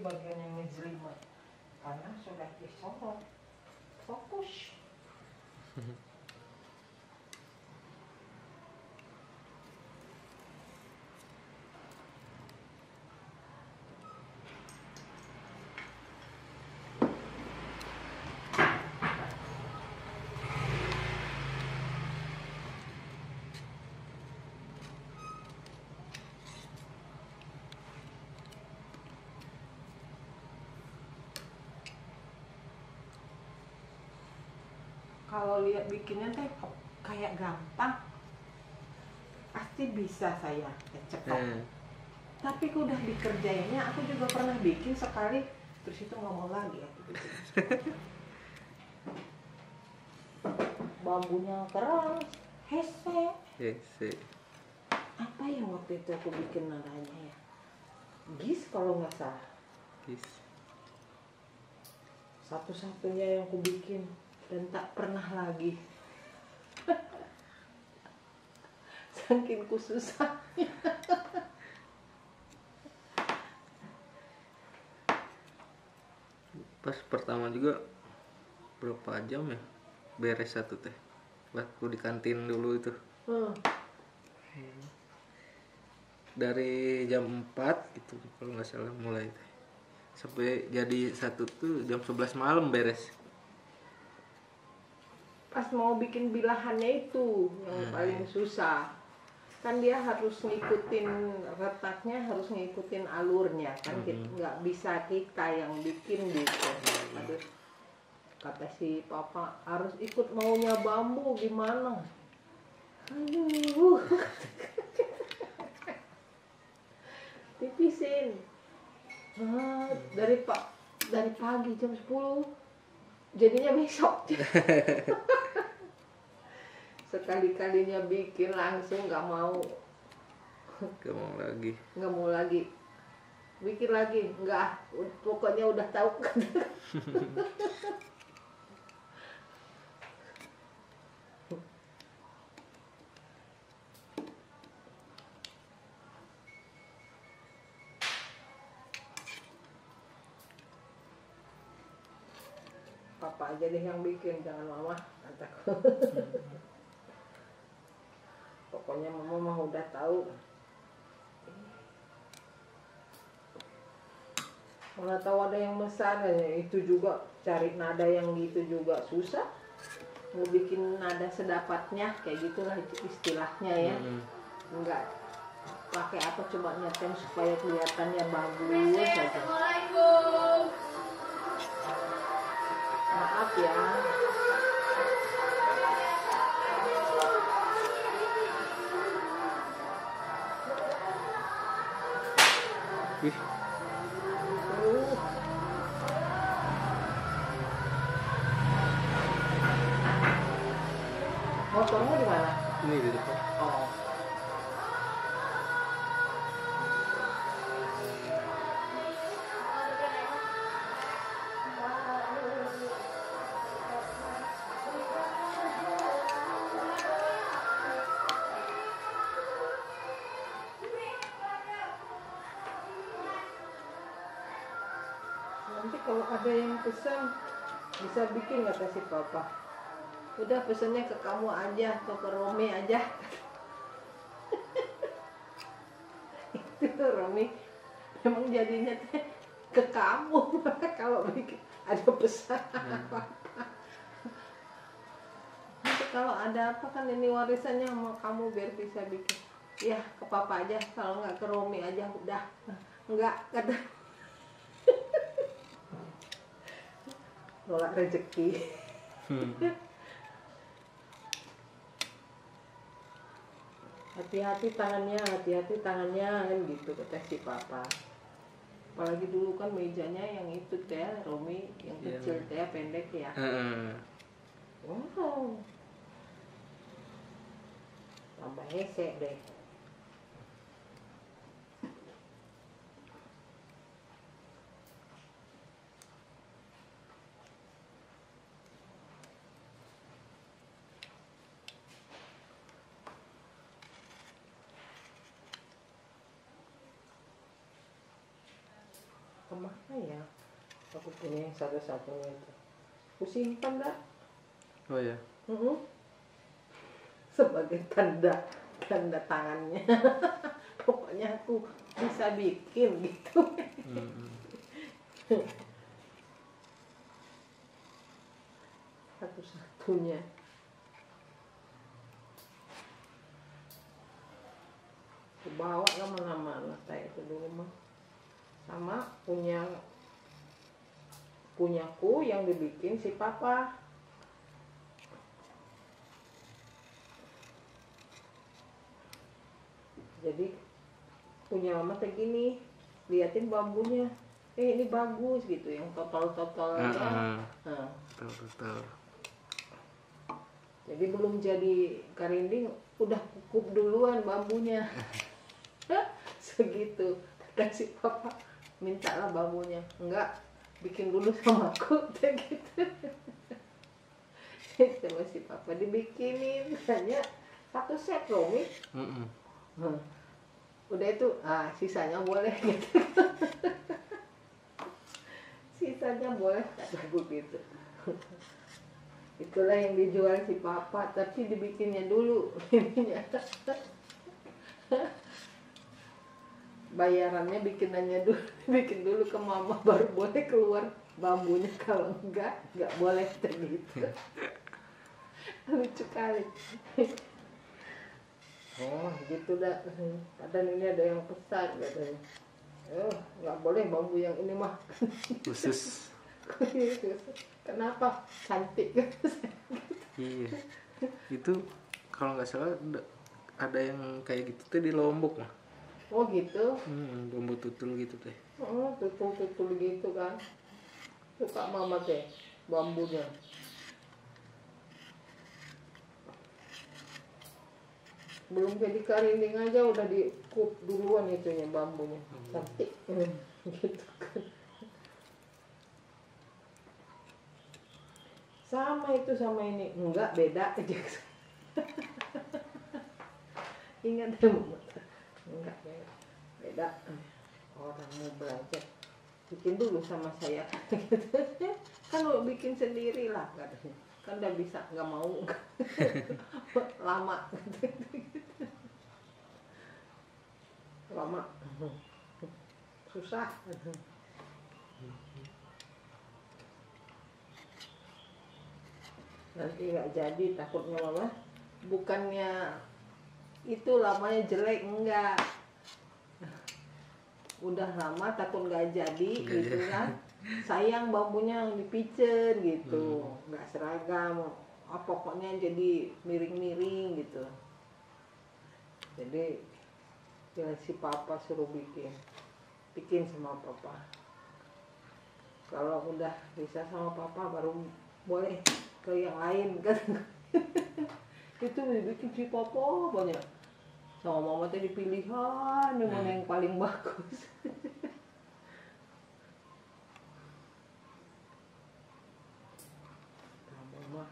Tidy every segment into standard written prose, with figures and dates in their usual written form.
bagian yang ngejelimet karena sudah disorot. Fokus. Kalau lihat bikinnya teh kayak gampang, pasti bisa saya cepat. Tapi udah dikerjainnya, aku juga pernah bikin sekali, terus itu nggak mau lagi aku bikin. Bambunya keras, hese. Apa yang waktu itu aku bikin nadanya ya? Gis kalau nggak salah. Gis. Satu-satunya yang aku bikin. Dan tak pernah lagi. Saking ku susahnya. Pas pertama juga berapa jam ya beres satu teh waktu di kantin dulu itu. Dari jam 4 gitu kalau nggak salah mulai teh sampai jadi satu tuh jam 11 malam beres. Pas mau bikin bilahannya itu yang paling susah. Kan dia harus ngikutin retaknya, harus ngikutin alurnya kan. Nggak bisa kita yang bikin gitu. Aduh, kata si papa harus ikut maunya bambu gimana. Aduh. Tipisin. Dari pagi jam 10 jadinya besok. Sekali-kalinya bikin langsung nggak mau lagi bikin lagi, nggak, pokoknya udah tahu kan. Papa aja deh yang bikin, jangan mama, kataku. Pokoknya mama mah udah tahu. Mana tahu ada yang besar, itu juga cari nada yang gitu juga susah. Mau bikin nada sedapatnya, kayak gitulah istilahnya ya. Enggak pakai apa, coba nyetem supaya kelihatannya bagus aja. Assalamualaikum. Maaf ya. Motornya di mana? Ini di depan. Oh. Nanti kalau ada yang pesan bisa bikin, kata si papa. Udah pesannya ke kamu aja atau ke Romi aja. Itu Romi memang jadinya ke kamu kalau bikin ada pesan apa. Nanti kalau ada apa kan ini warisannya sama kamu biar bisa bikin. Ya ke papa aja, kalau nggak ke Romi aja udah. Enggak, kata. Nolak rezeki. Hati-hati tangannya kan gitu kata si papa. Apalagi dulu kan mejanya yang itu teh Romi yang kecil teh pendek ya. Wow. Tambah hese deh. Kemah Mana ya? Aku punya yang satu-satunya itu. Aku simpan dah. Oh ya. Sebagai tanda tangannya. Pokoknya aku bisa bikin gitu. Satu-satunya. Aku bawa kemana-mana saya itu dulu mah. Sama punyaku yang dibikin si papa. Jadi punya mama kayak gini, liatin bambunya, ini bagus gitu, yang totol-totolnya. Nah, Betul. jadi belum jadi karinding udah kukup duluan bambunya. Segitu. Kasih papa, mintalah bambunya. Enggak, bikin dulu sama aku gitu. Sama si papa dibikinin, hanya satu set loh, Mi. Udah itu, sisanya boleh gitu. Sisanya boleh, kataku gitu. Itulah yang dijual si papa, tapi dibikinnya dulu. Bayarannya bikin dulu ke mama, baru boleh keluar bambunya, kalau enggak boleh gitu. Lucu kali. Oh gitu dah. Kadang ini ada yang pesan katanya, nggak boleh bambu yang ini mah. Khusus. Kenapa? Cantik. Iya. Itu kalau nggak salah ada yang kayak gitu tuh di Lombok mah. Oh gitu. Bambu tutul gitu teh. Tutul gitu kan. Suka mama teh bambunya. Belum jadi karinding aja udah dikup duluan itunya bambunya. Cantik. Gitu kan. Sama itu sama ini. Enggak, beda aja. Ingat ya, enggak beda. Orang mau belajar bikin dulu sama saya. Kan lo bikin sendiri lah katanya. Kan udah bisa, nggak mau. Lama. Lama. Susah. Nanti nggak jadi, takutnya mama. Bukannya itu lamanya jelek, enggak. Udah lama takut nggak jadi gitu kan. Sayang bambunya yang dipicen gitu, nggak seragam. Pokoknya jadi miring-miring gitu. Jadi ya si papa suruh bikin sama papa. Kalau udah bisa sama papa baru boleh ke yang lain kan. Itu dibikin si papa banyak. Sama mama tadi pilihan yang mana yang paling bagus. Mama.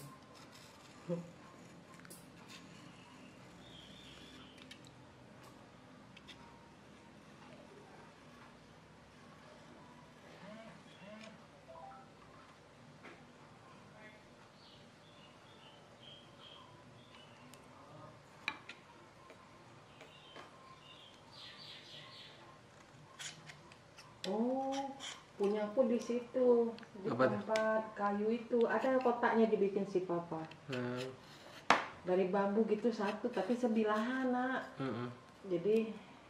Oh, punyaku di situ, di Apa tempat kayu itu ada kotaknya dibikin si papa. Dari bambu gitu satu, tapi sebelahan nak. Jadi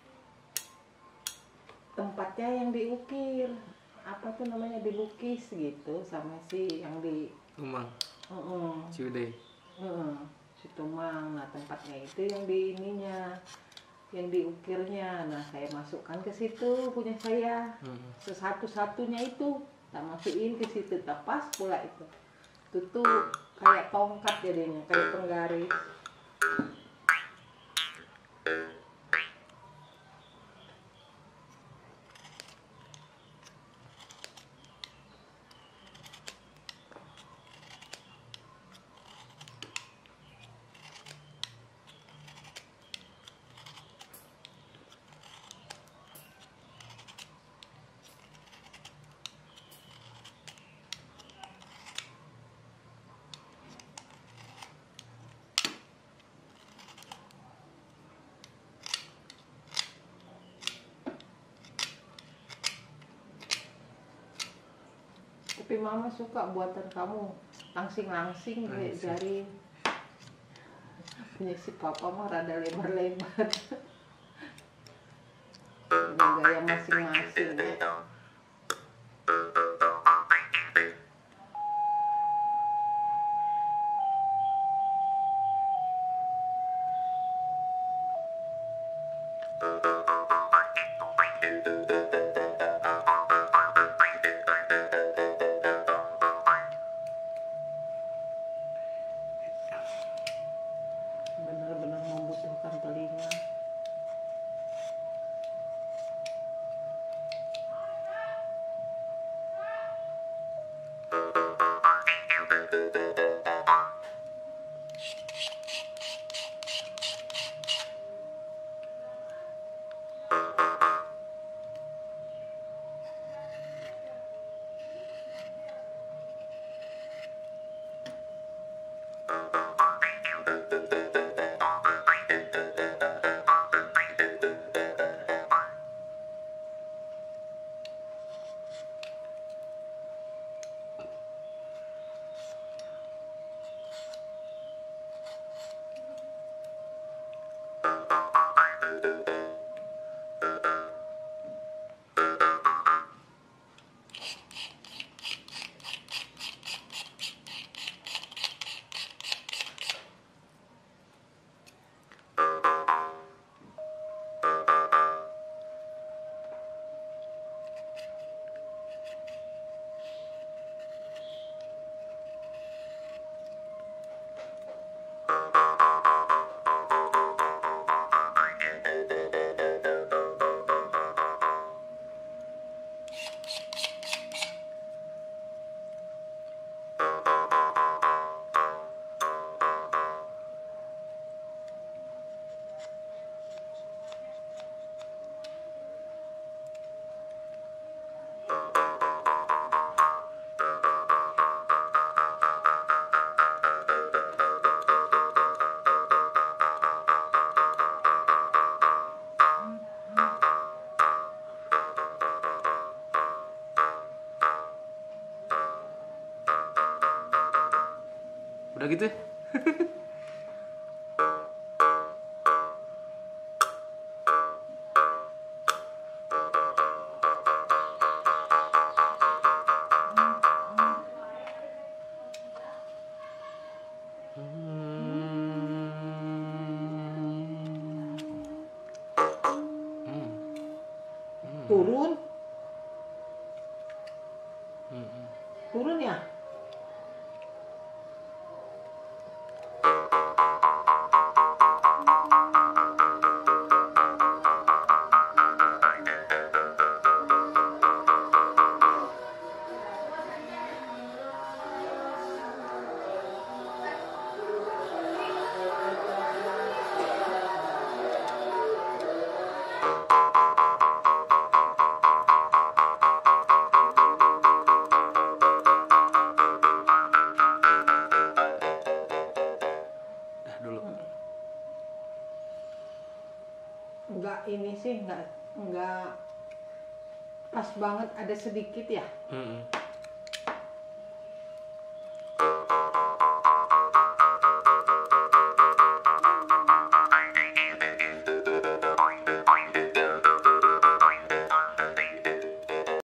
tempatnya yang diukir, apa tuh namanya, dilukis gitu sama si yang di Umang. Ciude. Si Tumang. Nah tempatnya itu yang di ininya, yang diukirnya. Nah saya masukkan ke situ punya saya. Sesatu-satunya itu tak masukin ke situ, tak pas pula itu. Tutup kayak tongkat jadinya, kayak penggaris. Tapi mama suka buatan kamu langsing-langsing kayak jari. Punya si papa mah rada lebar-lebar. Udah gaya masing-masing ya. Benar-benar membutuhkan telinga. Udah gitu ya? Turun. Turun ya? Dah dulu. Enggak ini sih enggak pas banget, ada sedikit ya.